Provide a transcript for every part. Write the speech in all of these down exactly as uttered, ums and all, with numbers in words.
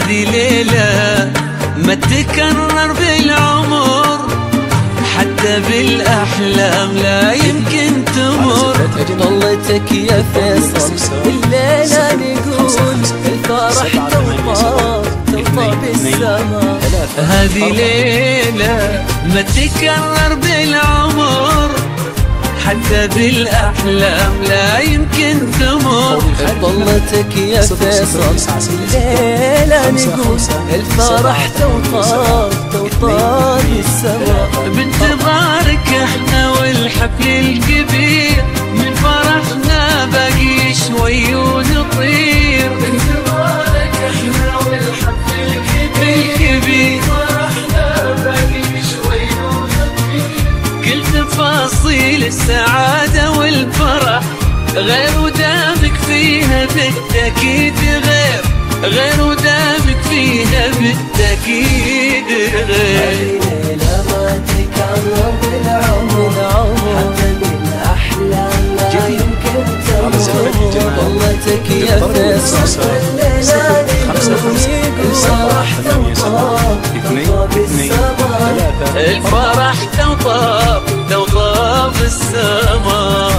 هذه ليلة ما تكرر بالعمر، حتى بالأحلام لا يمكن تمر. طلتك يا فيصل الليلة نقول الفرح توطى توطى بالسما. هذه ليلة ما تكرر بالعمر، حتى بالأحلام لا يمكن تمر. طلتك يا فيصل الليلة نقول الفرح توطى توطى بالسما. بانتظارك احنا والحفل الكبير، من فرحنا باقي شوي ونطير. بانتظارك احنا والحفل الكبير، فرحنا باقي شوي ونطير. كل تفاصيل السعادة والفرح غير، ودامك فيها بالتأكيد غير، غير ودامك فيها بالتأكيد غير. ليلة ما تكرر بالعمر، حتى بالأحلام لا يمكن تمر. طلتك يا فيصل الليلة نقول الفرح توطى توطى بالسما. الفرح توطى توطى بالسما.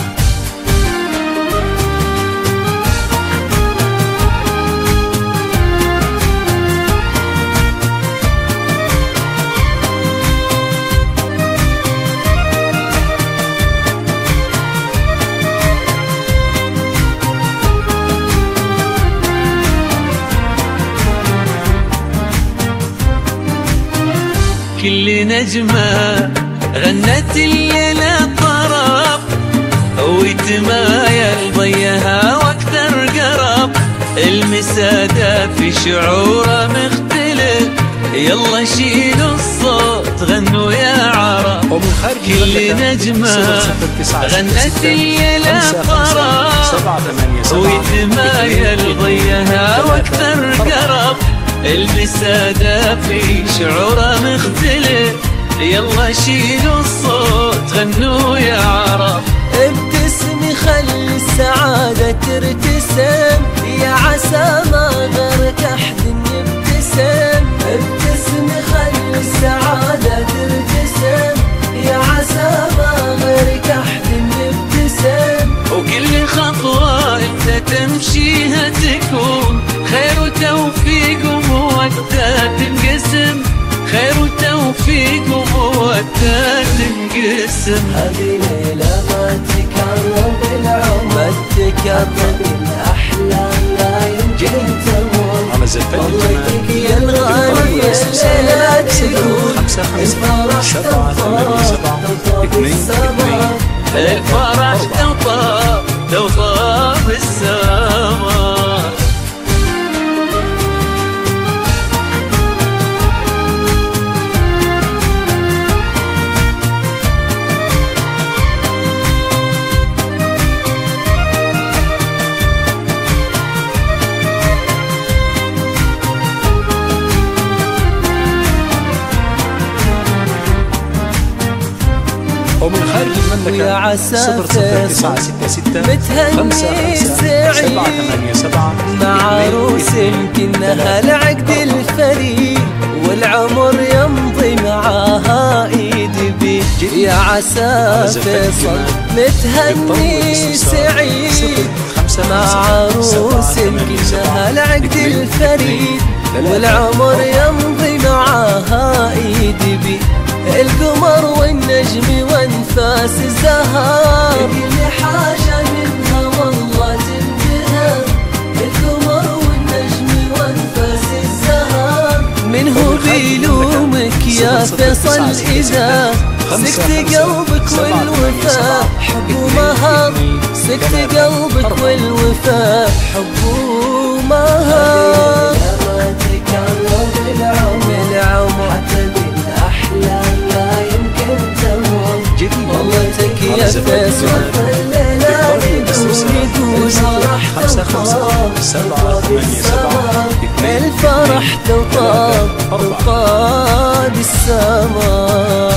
كل نجمة غنت الليلة طرب، ويتمايل ضيها واكثر قرب. المسادة في شعوره مختلف، يلا شيلوا الصوت غنوا يا عرب. كل نجمة غنت الليلة طرب، ويتمايل ضيها واكثر قرب. المسادة في شعوره مختلف، يلا شيلوا الصوت غنوا يا عرب. ابتسمي خلي السعادة ترتسم، يا عسى ما غيرك أحد يبتسم. ابتسمي خلي السعادة ترتسم، يا عسى ما غيرك أحد يبتسم. وكل خطوة انت تمشيها تكون خير وتوفيق ومودة تنقسم، خير وتوفيق ومودة تنقسم. هذه ليلة ما تكرر بالعمر، ما تكرر بالأحلام لا يمكن تمر. طلتك يا الغالية الليلة تقول الفرح توطى بالسما. الفرح توطى توطى بالسما. ومن خارج المملكة يا عسى صفر صفر تسعة ستة ستة متهني سعيد مع عروس يمكنها العقد الفريد، والعمر يمضي معاها ايد بيد. يا عسى فيصل متهني سعيد مع عروس يمكنها العقد الفريد، والعمر يمضي معاها ايد بيد. القمر والنجم وانفاس الزهر، كل حاجة منها والله تنبهر. القمر والنجم وانفاس الزهر، منه بيلومك يا فيصل إذا سكت قلبك والوفاء حب ومهر. سكت قلبك والوفاء حب ومهر. ما تكرر بالعمر، حتى بالأحلام لا يمكن تمر. طلتك يا فيصل الليلة نقول الفرح توطى بالسما. الفرح توطى توطى بالسما.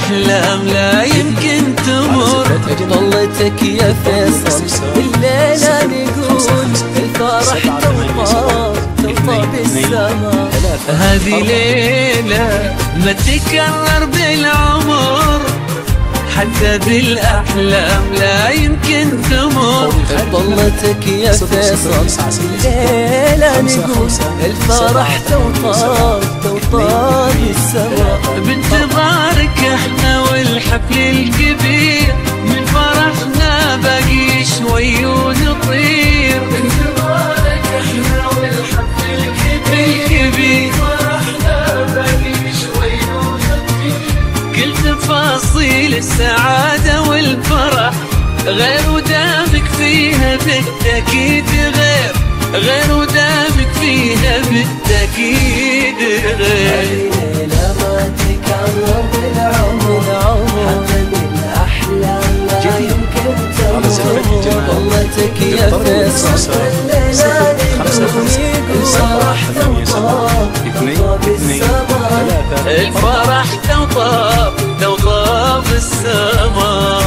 بالأحلام لا يمكن تمر. طلتك يا فيصل الليلة نقول الفرح توطى توطى بالسما. هذه ليلة ما تكرر بالعمر، حتى بالأحلام لا يمكن تمر. طلتك يا فيصل الليلة نقول الفرح توطى توطى بالسما. بانتظارك احنا والحفل الكبير، من فرحنا باقي شوي ونطير. بانتظارك احنا والحفل الكبير، فرحنا باقي شوي ونطير. كل تفاصيل السعادة والفرح غير ودامك فيها بالتأكيد غير، غير ودامك فيها بالتأكيد غير. ليلة ما تكرر بالعمر، حتى بالأحلام لا يمكن تمر. طلتك يا فيصل الليلة الفرح توطى بالسما. الفرح توطى توطى بالسما.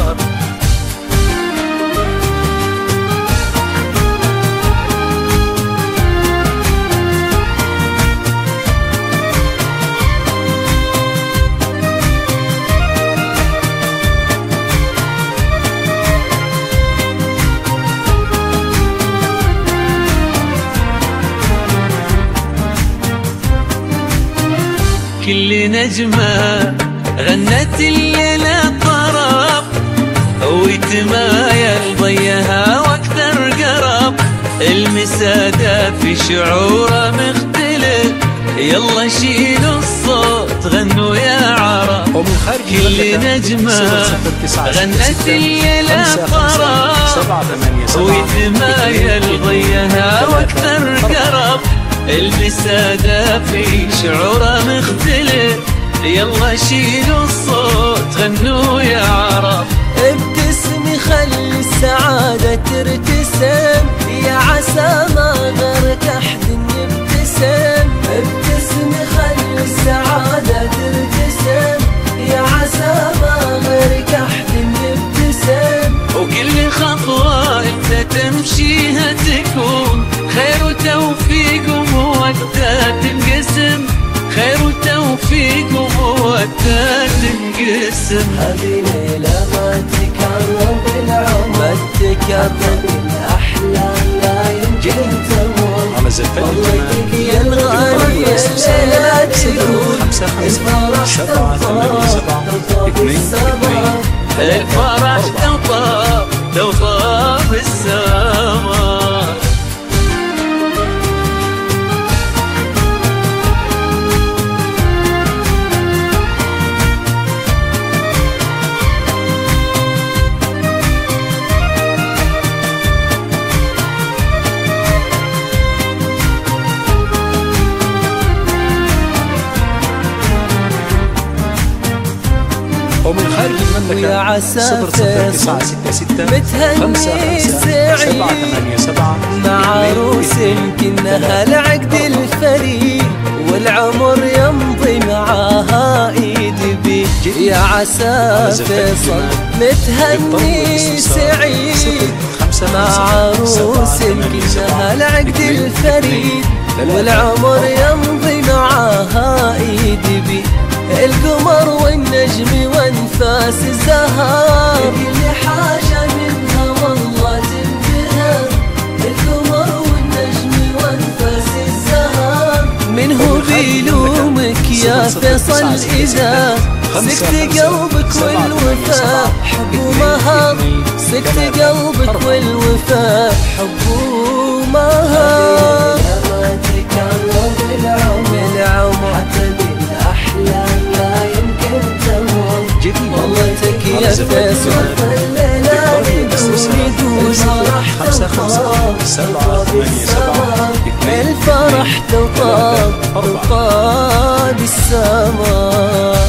كل نجمة غنت الليلة طرب، ويتمايل ضيها واكثر قرب. المسادة في شعوره مختلف، يلا شيلوا الصوت غنوا يا عرب. كل نجمة غنت الليلة طرب، ويتمايل ضيها واكثر قرب. المسادة في شعوره مختلف، يلا شيلوا الصوت غنوا يا عرب. ابتسمي خلي السعادة ترتسم، يا عسى ما غيرك أحد يبتسم. ابتسمي خلي السعادة ترتسم، يا عسى ما غيرك أحد يبتسم. وكل خطوة انت تمشيها تكون خير وتوفيق ومودة تنقسم، خير وتوفيق ومودة تنقسم. هذه ليلة ما تكرر بالعمر، ما تكرر بالأحلام لا يمكن تمر. طلتك يا الغالية الليلة تقول الفرح توطى بالسما. الفرح توطى توطى بالسما. ومن خارج المملكة ويا عسى صفر صفر تسعة ستة ستة متهني سعيد مع عروس يمكنها العقد الفريد، والعمر يمضي معاها ايد بيد. يا عسى فيصل متهني سعيد مع عروس يمكنها العقد الفريد، والعمر يمضي معاها ايد بيد. القمر والنجم وانفاس الزهر، كل حاجة منها والله تنبهر. القمر والنجم وانفاس الزهر، منه بيلومك يا فيصل إذا سكت قلبك والوفاء حب ومهر. سكت قلبك والوفاء حب ومهر. ما تكرر بالعمر، حتى بالأحلام لا يمكن تمر. طلتك يا فيصل الليلة نقول الفرح توطى بالسما. الفرح توطى توطى بالسما.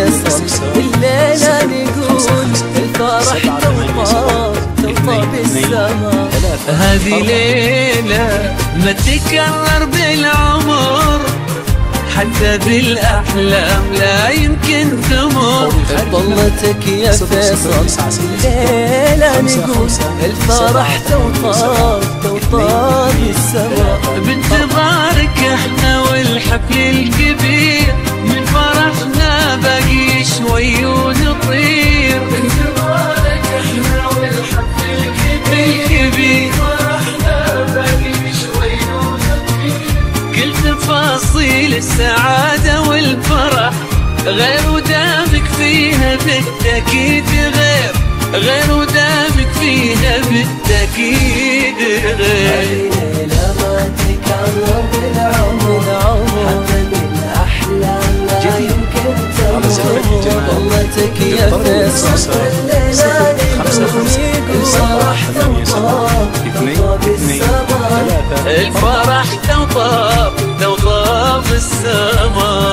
فيصل الليلة نقول الفرح توطى توطى بالسما. هذه ليلة ما تكرر بالعمر، حتى بالأحلام لا يمكن تمر. طلتك يا فيصل ليلة نقول الفرح توطى توطى بالسما. بانتظارك احنا والحفل الكبير، من فرحنا باقي شوي ونطير. بانتظارك احنا والحفل الكبير، فرحنا باقي شوي ونطير. كل تفاصيل السعادة والفرح غير ودامك فيها بالتأكيد غير، غير ودامك فيها بالتأكيد غير. ليلة ما تكرر بالعمر، حتى بالأحلام لا يمكن تمر. طلتك يا فيصل الليلة نقول الفرح توطى توطى بالسما. الفرح توطى توطى بالسما.